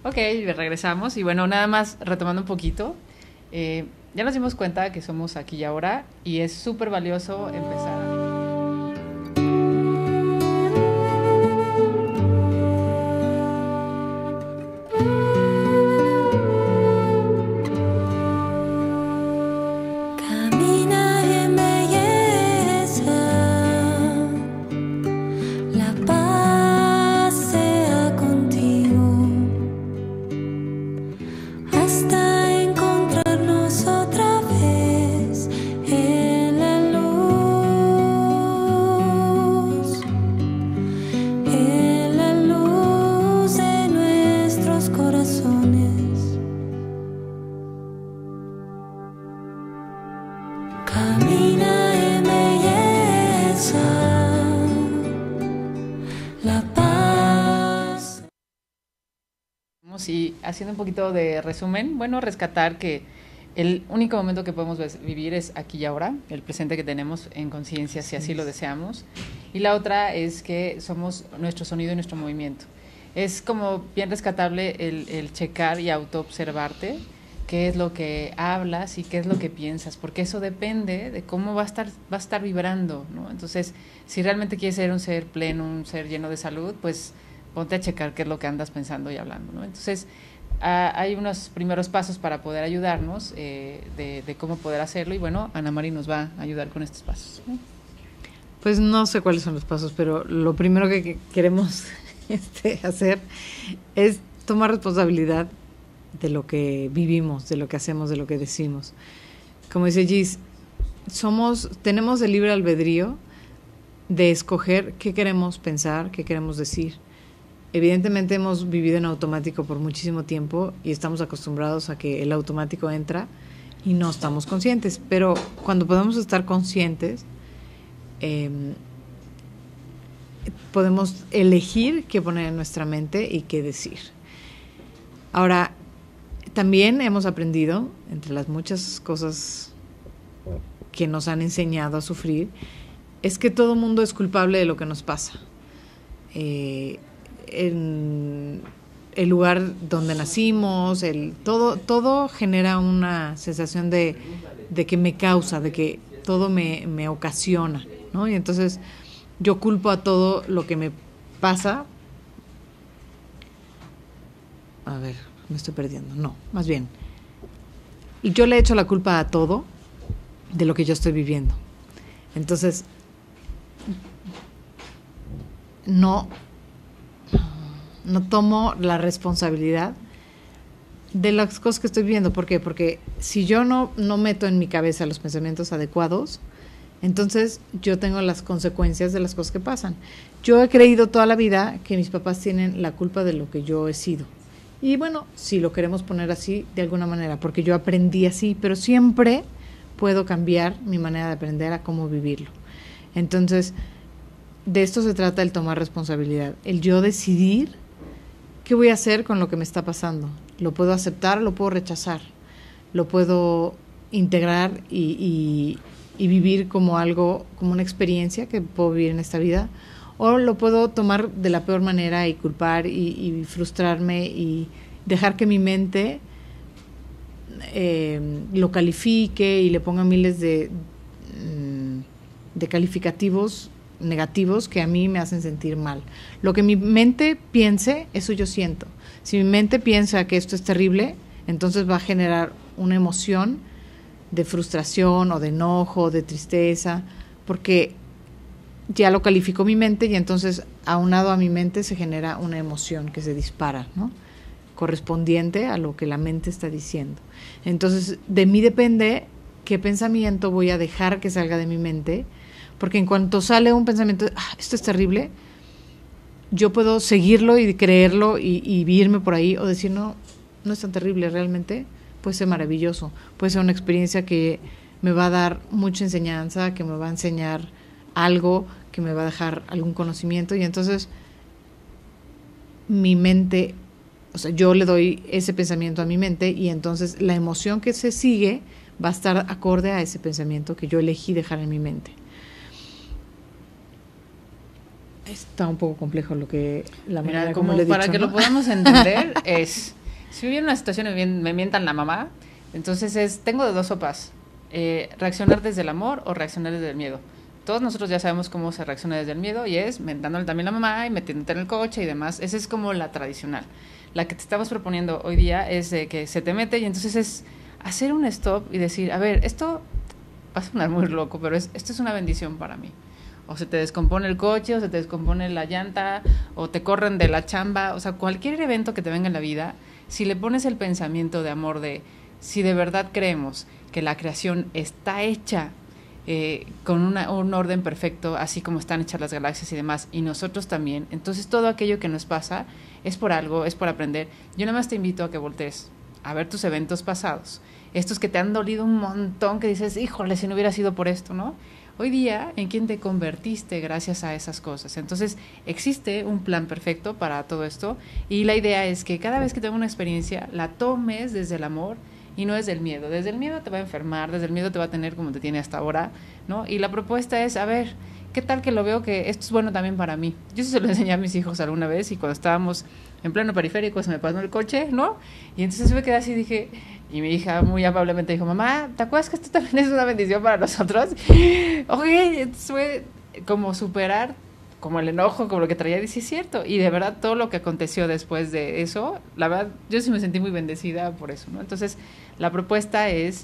Ok, regresamos y bueno, nada más retomando un poquito, ya nos dimos cuenta que somos aquí y ahora y es súper valioso empezar a... Y haciendo un poquito de resumen, bueno, rescatar que el único momento que podemos vivir es aquí y ahora, el presente que tenemos en conciencia, si así lo deseamos. Y la otra es que somos nuestro sonido y nuestro movimiento. Es como bien rescatable el checar y autoobservarte qué es lo que hablas y qué es lo que piensas, porque eso depende de cómo va a estar vibrando, ¿no? Entonces, si realmente quieres ser un ser pleno, un ser lleno de salud, pues ponte a checar qué es lo que andas pensando y hablando, ¿no? Entonces, hay unos primeros pasos para poder ayudarnos de cómo poder hacerlo y bueno, Ana Mari nos va a ayudar con estos pasos, ¿no? Pues no sé cuáles son los pasos, pero lo primero que queremos hacer es tomar responsabilidad de lo que vivimos, de lo que hacemos, de lo que decimos. Como dice Gis, tenemos el libre albedrío de escoger qué queremos pensar, qué queremos decir. Evidentemente hemos vivido en automático por muchísimo tiempo y estamos acostumbrados a que el automático entra y no estamos conscientes, pero cuando podemos estar conscientes, podemos elegir qué poner en nuestra mente y qué decir. Ahora, también hemos aprendido, entre las muchas cosas que nos han enseñado a sufrir, es que todo mundo es culpable de lo que nos pasa. En el lugar donde nacimos, todo genera una sensación de que me causa, de que todo me ocasiona, ¿no? Y entonces yo culpo a todo lo que me pasa. A ver, me estoy perdiendo. No, más bien, yo le echo la culpa a todo de lo que yo estoy viviendo. Entonces, no tomo la responsabilidad de las cosas que estoy viviendo. ¿Por qué? Porque si yo no meto en mi cabeza los pensamientos adecuados, entonces yo tengo las consecuencias de las cosas que pasan. Yo he creído toda la vida que mis papás tienen la culpa de lo que yo he sido. Y bueno, si lo queremos poner así, de alguna manera, porque yo aprendí así, pero siempre puedo cambiar mi manera de aprender a cómo vivirlo. Entonces, de esto se trata el tomar responsabilidad, el yo decidir qué voy a hacer con lo que me está pasando. Lo puedo aceptar o lo puedo rechazar. Lo puedo integrar y vivir como algo, como una experiencia que puedo vivir en esta vida, o lo puedo tomar de la peor manera y culpar y frustrarme y dejar que mi mente lo califique y le ponga miles de calificativos negativos que a mí me hacen sentir mal. Lo que mi mente piense, eso yo siento. Si mi mente piensa que esto es terrible, entonces va a generar una emoción de frustración o de enojo, o de tristeza, porque ya lo calificó mi mente y entonces aunado a mi mente se genera una emoción que se dispara, ¿no? Correspondiente a lo que la mente está diciendo. Entonces, de mí depende qué pensamiento voy a dejar que salga de mi mente, porque en cuanto sale un pensamiento, esto es terrible, yo puedo seguirlo y creerlo y irme por ahí o decir, no es tan terrible realmente, puede ser maravilloso, puede ser una experiencia que me va a dar mucha enseñanza, que me va a enseñar algo, que me va a dejar algún conocimiento y entonces mi mente, o sea, yo le doy ese pensamiento a mi mente y entonces la emoción que se sigue va a estar acorde a ese pensamiento que yo elegí dejar en mi mente. Está un poco complejo la manera como le he dicho, para que ¿no? lo podamos entender es Si viene una situación y me mientan la mamá, entonces tengo de dos sopas, reaccionar desde el amor o reaccionar desde el miedo. Todos nosotros ya sabemos cómo se reacciona desde el miedo y es mentándole también a la mamá y metiéndote en el coche y demás. Esa es como la tradicional. La que te estamos proponiendo hoy día es de que se te mete y entonces es hacer un stop y decir, a ver, esto va a sonar muy loco, pero esto es una bendición para mí. O se te descompone el coche, o se te descompone la llanta, o te corren de la chamba, o sea, cualquier evento que te venga en la vida, si le pones el pensamiento de amor de, si de verdad creemos que la creación está hecha con un orden perfecto, así como están hechas las galaxias y demás, y nosotros también, entonces todo aquello que nos pasa es por algo, es por aprender. Yo nada más te invito a que voltees a ver tus eventos pasados, estos que te han dolido un montón, que dices, híjole, si no hubiera sido por esto, ¿no? Hoy día, ¿en quién te convertiste gracias a esas cosas? Entonces, existe un plan perfecto para todo esto y la idea es que cada vez que tengas una experiencia, la tomes desde el amor y no desde el miedo. Desde el miedo te va a enfermar, desde el miedo te va a tener como te tiene hasta ahora, ¿no? Y la propuesta es, a ver, ¿qué tal que lo veo que esto es bueno también para mí? Yo sí se lo enseñé a mis hijos alguna vez y cuando estábamos en pleno periférico se me pasó el coche, ¿no? Y entonces me quedé así y dije, y mi hija muy amablemente dijo, mamá, ¿te acuerdas que esto también es una bendición para nosotros? Oye, fue como superar como el enojo, como lo que traía, dice, es cierto, y de verdad todo lo que aconteció después de eso, la verdad, yo sí me sentí muy bendecida por eso, ¿no? Entonces, la propuesta es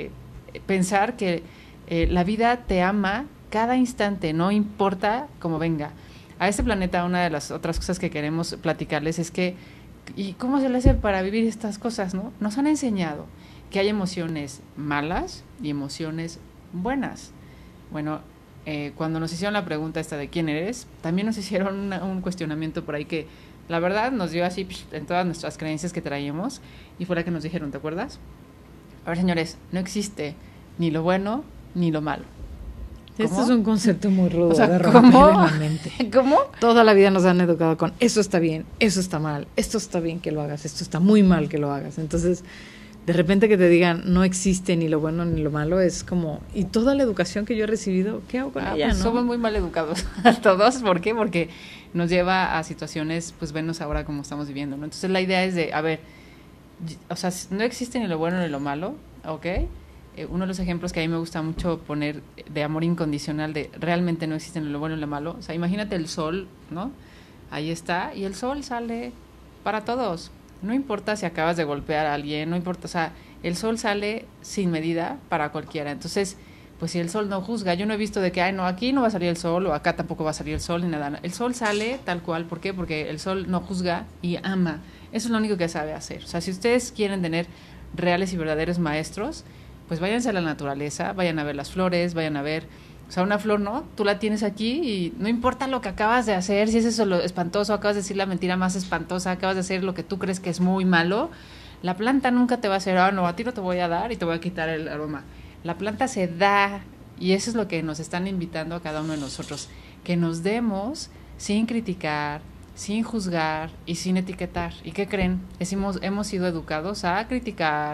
pensar que la vida te ama cada instante, no importa cómo venga. A este planeta, una de las otras cosas que queremos platicarles es que, ¿y cómo se le hace para vivir estas cosas, no? Nos han enseñado que hay emociones malas y emociones buenas. Bueno, cuando nos hicieron la pregunta esta de quién eres, también nos hicieron un cuestionamiento por ahí que la verdad nos dio así en todas nuestras creencias que traíamos y fue la que nos dijeron, ¿te acuerdas? A ver, señores, no existe ni lo bueno ni lo malo. Esto es un concepto muy rudo, o sea, de romper en la mente. ¿Cómo? Toda la vida nos han educado con eso está bien, eso está mal, esto está bien que lo hagas, esto está muy mal que lo hagas. Entonces, de repente que te digan no existe ni lo bueno ni lo malo, es como, y toda la educación que yo he recibido, ¿qué hago con ella? Pues ¿no? Somos muy mal educados todos, ¿por qué? Porque nos lleva a situaciones, pues venos ahora como estamos viviendo, ¿no? Entonces la idea es de, a ver, o sea, no existe ni lo bueno ni lo malo, ¿ok? Uno de los ejemplos que a mí me gusta mucho poner de amor incondicional, de realmente no existe ni lo bueno ni lo malo, o sea, imagínate el sol, ¿no? Ahí está, y el sol sale para todos. No importa si acabas de golpear a alguien, no importa, o sea, el sol sale sin medida para cualquiera. Entonces, pues si el sol no juzga, yo no he visto de que, ay, no, aquí no va a salir el sol o acá tampoco va a salir el sol ni nada. El sol sale tal cual, ¿por qué? Porque el sol no juzga y ama. Eso es lo único que sabe hacer. O sea, si ustedes quieren tener reales y verdaderos maestros, pues váyanse a la naturaleza, vayan a ver las flores, vayan a ver, o sea, una flor, ¿no? Tú la tienes aquí y no importa lo que acabas de hacer, si es eso lo espantoso, acabas de decir la mentira más espantosa, acabas de hacer lo que tú crees que es muy malo, la planta nunca te va a hacer, no, a ti no te voy a dar y te voy a quitar el aroma. La planta se da y eso es lo que nos están invitando a cada uno de nosotros, que nos demos sin criticar, sin juzgar y sin etiquetar. ¿Y qué creen? Hemos sido educados a criticar,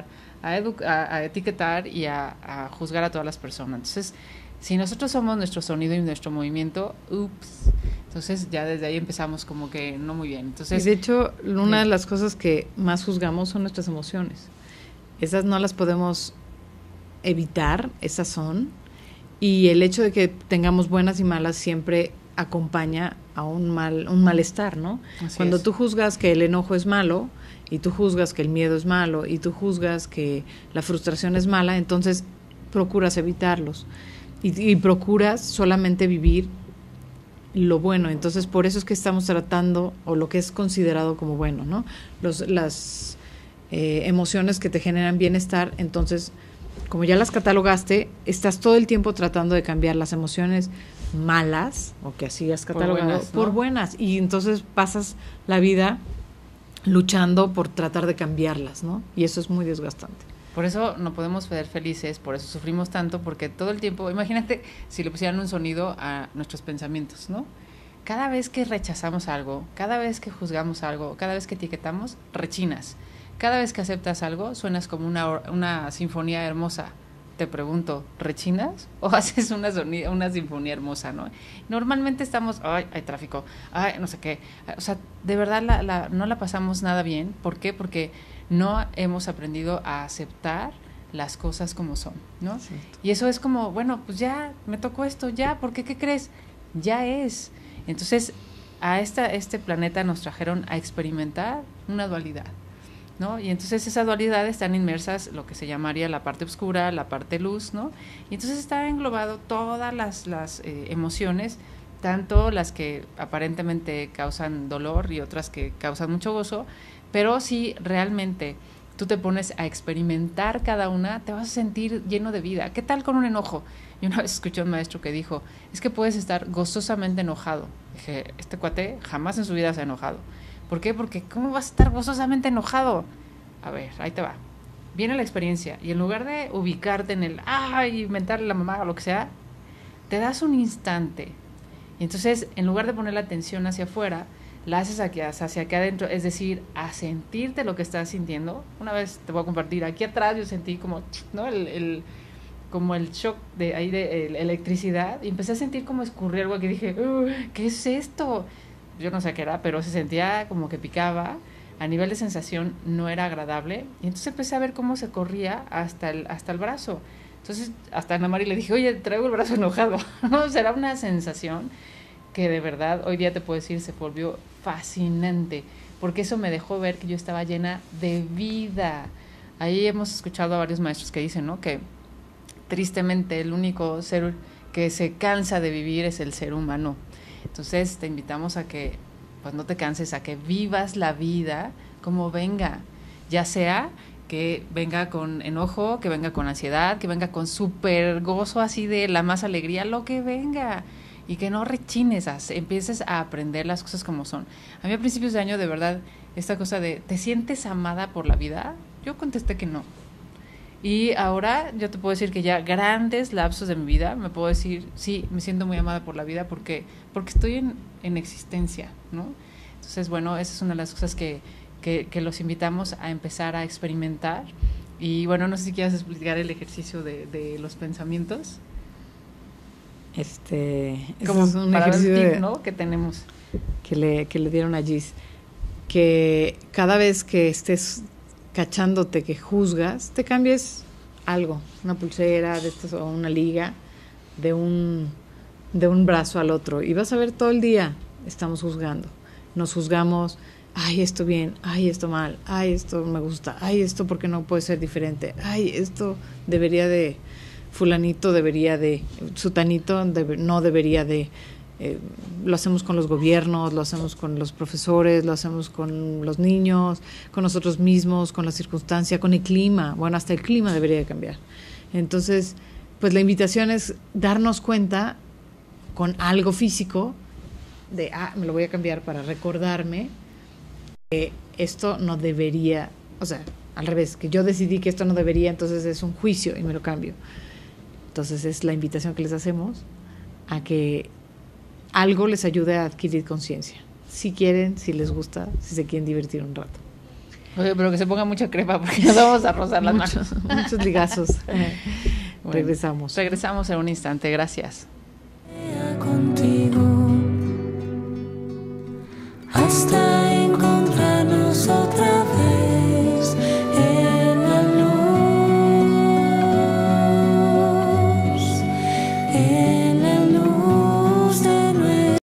a etiquetar y a juzgar a todas las personas. Entonces, si nosotros somos nuestro sonido y nuestro movimiento, ups, entonces ya desde ahí empezamos como que no muy bien. Entonces, y de hecho, una de las cosas que más juzgamos son nuestras emociones. Esas no las podemos evitar, esas son. Y el hecho de que tengamos buenas y malas siempre acompaña a un malestar, ¿no? Cuando tú juzgas que el enojo es malo, y tú juzgas que el miedo es malo, y tú juzgas que la frustración es mala, entonces procuras evitarlos. Y procuras solamente vivir lo bueno. Entonces, por eso es que estamos tratando, o lo que es considerado como bueno, ¿no? Las emociones que te generan bienestar, entonces, como ya las catalogaste, estás todo el tiempo tratando de cambiar las emociones malas, o que así has catalogado, por buenas. Y entonces pasas la vida luchando por tratar de cambiarlas, ¿no? Y eso es muy desgastante. Por eso no podemos ser felices, por eso sufrimos tanto, porque todo el tiempo, imagínate si le pusieran un sonido a nuestros pensamientos, ¿no? Cada vez que rechazamos algo, cada vez que juzgamos algo, cada vez que etiquetamos, rechinas. Cada vez que aceptas algo, suenas como una sinfonía hermosa. Te pregunto, ¿rechinas o haces una sinfonía hermosa, no? Normalmente estamos, ay, hay tráfico, ay, no sé qué. O sea, de verdad no la pasamos nada bien. ¿Por qué? Porque no hemos aprendido a aceptar las cosas como son, ¿no? Exacto. Y eso es como, bueno, pues ya me tocó esto, ya, ¿por qué? ¿Qué crees? Ya es. Entonces, a este planeta nos trajeron a experimentar una dualidad, ¿no? Y entonces esa dualidad están inmersas lo que se llamaría la parte oscura, la parte luz, ¿no? Y entonces está englobado todas las emociones, tanto las que aparentemente causan dolor y otras que causan mucho gozo, pero si realmente tú te pones a experimentar cada una, te vas a sentir lleno de vida. ¿Qué tal con un enojo? Yo una vez escuché a un maestro que dijo, es que puedes estar gozosamente enojado. Dije, este cuate jamás en su vida se ha enojado. ¿Por qué? Porque ¿cómo vas a estar gozosamente enojado? A ver, ahí te va. Viene la experiencia y en lugar de ubicarte en el, inventarle a la mamá o lo que sea, te das un instante. Y entonces, en lugar de poner la atención hacia afuera, la haces hacia acá adentro, es decir, a sentirte lo que estás sintiendo. Una vez te voy a compartir, aquí atrás yo sentí como, ¿no? Como el shock de ahí de electricidad y empecé a sentir como escurrir algo que dije, ¿qué es esto? Yo no sé qué era, pero se sentía como que picaba, a nivel de sensación no era agradable y entonces empecé a ver cómo se corría hasta el brazo. Entonces hasta a Ana Mari le dije, oye, traigo el brazo enojado, ¿no? Será una sensación que de verdad hoy día te puedo decir se volvió fascinante, porque eso me dejó ver que yo estaba llena de vida. Ahí hemos escuchado a varios maestros que dicen, ¿no? Que tristemente el único ser que se cansa de vivir es el ser humano. Entonces te invitamos a que pues no te canses, a que vivas la vida como venga, ya sea que venga con enojo, que venga con ansiedad, que venga con súper gozo así de la más alegría, lo que venga, y que no rechines, empieces a aprender las cosas como son. A mí a principios de año, de verdad, esta cosa de ¿te sientes amada por la vida? Yo contesté que no. Y ahora yo te puedo decir que ya grandes lapsos de mi vida me puedo decir, sí, me siento muy amada por la vida porque estoy en existencia, ¿no? Entonces, bueno, esa es una de las cosas que los invitamos a empezar a experimentar. Y bueno, no sé si quieras explicar el ejercicio de los pensamientos. Como es un ejercicio ¿no? que tenemos. Que le dieron a Gis. Que cada vez que estés cachándote que juzgas, te cambies algo, una pulsera de estas o una liga de un brazo al otro y vas a ver todo el día estamos juzgando, nos juzgamos, ay esto bien, ay esto mal, ay esto me gusta, ay esto porque no puede ser diferente, ay esto debería de fulanito, debería de sutanito, no debería de. Lo hacemos con los gobiernos, lo hacemos con los profesores, lo hacemos con los niños, con nosotros mismos, con la circunstancia, con el clima. Bueno, hasta el clima debería de cambiar. Entonces, pues la invitación es darnos cuenta con algo físico de, me lo voy a cambiar para recordarme que esto no debería, o sea, al revés, que yo decidí que esto no debería, entonces es un juicio y me lo cambio. Entonces es la invitación que les hacemos a que algo les ayude a adquirir conciencia. Si quieren, si les gusta, si se quieren divertir un rato. Oye, pero que se ponga mucha crema porque nos vamos a rozar las manos. Muchos ligazos. Bueno, regresamos. Regresamos en un instante. Gracias. Contigo.